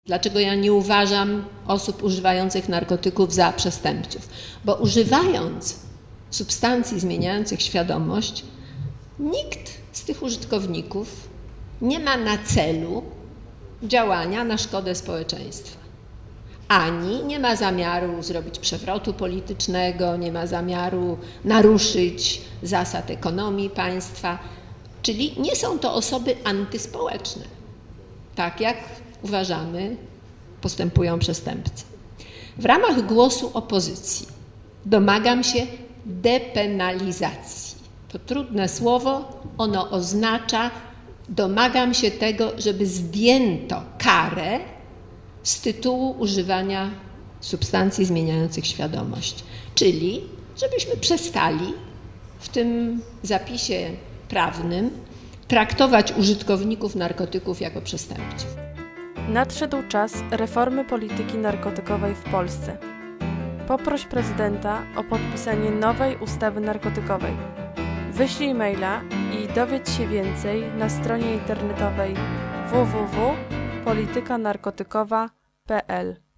Dlaczego ja nie uważam osób używających narkotyków za przestępców? Bo używając substancji zmieniających świadomość, nikt z tych użytkowników nie ma na celu działania na szkodę społeczeństwa. Ani nie ma zamiaru zrobić przewrotu politycznego, nie ma zamiaru naruszyć zasad ekonomii państwa, czyli nie są to osoby antyspołeczne, tak jak uważamy, postępują przestępcy. W ramach głosu opozycji domagam się depenalizacji. To trudne słowo, ono oznacza, domagam się tego, żeby zdjęto karę z tytułu używania substancji zmieniających świadomość. Czyli żebyśmy przestali w tym zapisie prawnym traktować użytkowników narkotyków jako przestępców. Nadszedł czas reformy polityki narkotykowej w Polsce. Poproś prezydenta o podpisanie nowej ustawy narkotykowej. Wyślij maila i dowiedz się więcej na stronie internetowej www.politykanarkotykowa.pl.